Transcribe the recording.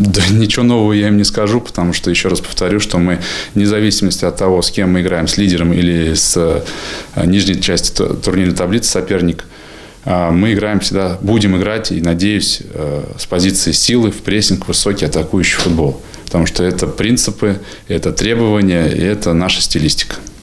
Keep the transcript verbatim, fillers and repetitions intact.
Да, ничего нового я им не скажу, потому что, еще раз повторю, что мы, вне зависимости от того, с кем мы играем, с лидером или с нижней части турнирной таблицы соперник, мы играем всегда, будем играть, и, надеюсь, с позиции силы, в прессинг, высокий атакующий футбол. Потому что это принципы, это требования, и это наша стилистика.